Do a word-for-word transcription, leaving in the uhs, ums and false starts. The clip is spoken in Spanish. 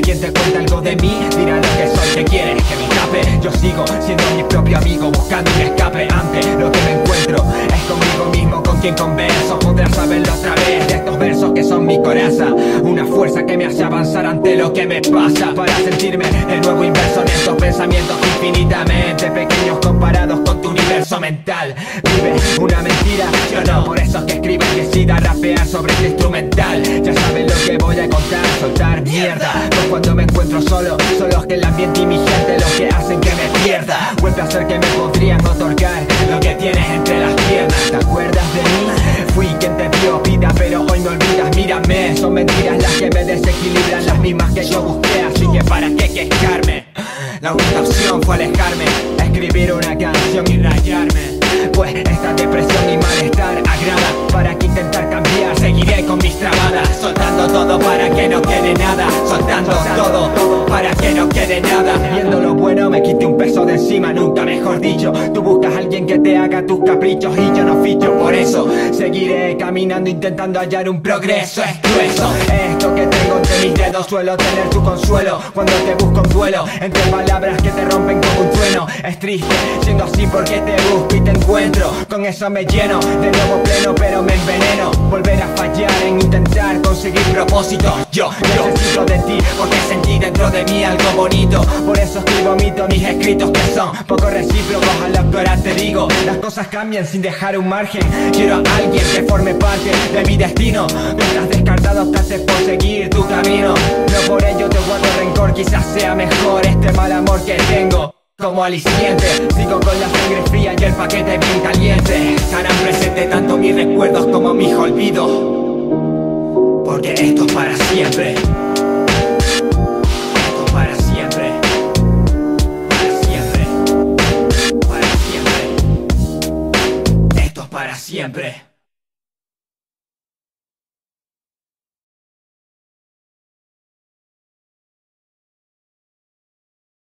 alguien te cuenta algo de mí, dirá lo que soy, que quieres que me escape. Yo sigo siendo mi propio amigo, buscando un escape ante lo que me encuentro. Es conmigo mismo con quien converso, podrás saberlo otra vez de estos versos que son mi coraza. Una fuerza que me hace avanzar ante lo que me pasa, para sentirme de nuevo inverso en estos pensamientos infinitamente pequeños comparados con tu universo mental. Vive una mentira, yo no, por eso es que escribo y decida rapear sobre este instrumental. Ya saben lo que voy a contar, soltar mierda. Pues cuando me encuentro solo, son los que el ambiente y mi gente los que hacen que me pierda. Vuelve a ser que me podrían otorgar lo que tienes entre las piernas. ¿Te acuerdas de mí? Fui quien te dio vida, pero hoy me olvidas, mírame. Son mentiras las que me desequilibran, las mismas que yo busqué, así que para qué quejarme. La única opción fue alejarme, escribir una canción y rayarme. Pues esta depresión y malestar agrada, para que intentar cambiar seguiré con mis trabadas. Soltando todo para que no quede nada, soltando todo para que no quede nada. Viendo lo bueno me quité un peso de encima, nunca mejor dicho. Tú buscas a alguien que te haga tus caprichos y yo no ficho, por eso seguiré caminando intentando hallar un progreso. Es grueso esto que tengo entre mis dedos, suelo tener tu consuelo cuando te busco un duelo, entre palabras que te rompen como un trueno. Es triste siendo así porque te busco y te encuentro, con eso me lleno de nuevo pleno, pero me enveneno. Volver a fallar en intentar conseguir propósito. Yo, yo necesito de ti porque sentí dentro de mí algo bonito, por eso escribo mito mis escritos que son poco recíprocos. A la actuar te digo, las cosas cambian sin dejar un margen. Quiero a alguien que forme parte de mi destino. Tú estás descartado, optaste por seguir tu camino. No por ello te guardo rencor, quizás sea mejor este mal amor que tengo como aliciente. Sigo con la sangre fría y el paquete bien caliente. Estarán presentes tanto mis recuerdos como mis olvidos, porque esto es para siempre.